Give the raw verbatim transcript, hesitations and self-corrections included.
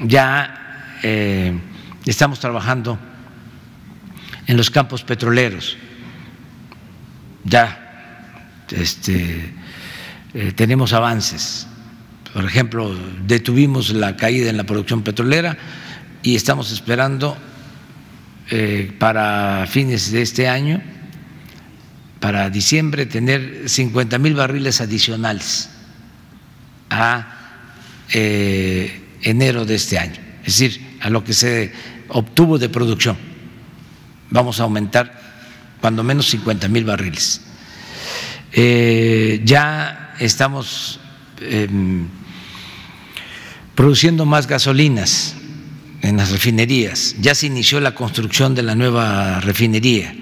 ya eh, estamos trabajando en los campos petroleros, ya este, eh, tenemos avances. Por ejemplo, detuvimos la caída en la producción petrolera y estamos esperando eh, para fines de este año, para diciembre, tener cincuenta mil barriles adicionales a eh, enero de este año, es decir, a lo que se obtuvo de producción. Vamos a aumentar cuando menos cincuenta mil barriles. Eh, ya estamos eh, produciendo más gasolinas en las refinerías. Ya se inició la construcción de la nueva refinería